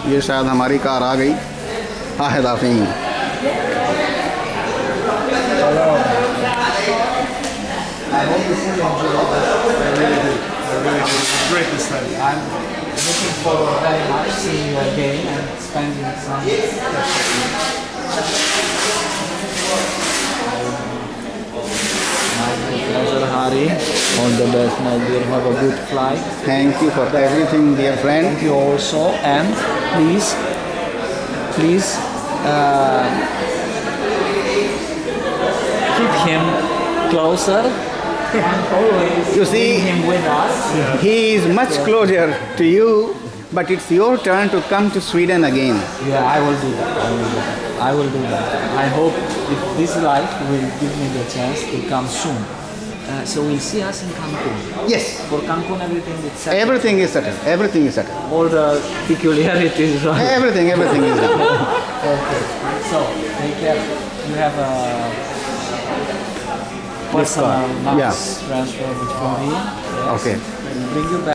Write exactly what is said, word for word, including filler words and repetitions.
ये शायद हमारी कार आ गई। हाँ है दाफिन। Great this time. I'm looking forward very much seeing you again and spending some My pleasure, Hari. All the best, my dear. Have a good flight. Thank you for everything, dear friend. Thank you also, and please, please uh, keep him closer and always You see, bring him with us. he is much closer to you, but it's your turn to come to Sweden again. Yeah, I will do that. I will do that. I will do that. I hope if this life will give me the chance to come soon. Uh, so we'll see us in Cancun. Yes, For Cancun, everything is set. everything is settled. Everything is settled. All the peculiarities. Right? Everything, everything is done. Okay. So take care. You have a personal mass Yeah. transfer from here. Yes. Okay. Bring you back.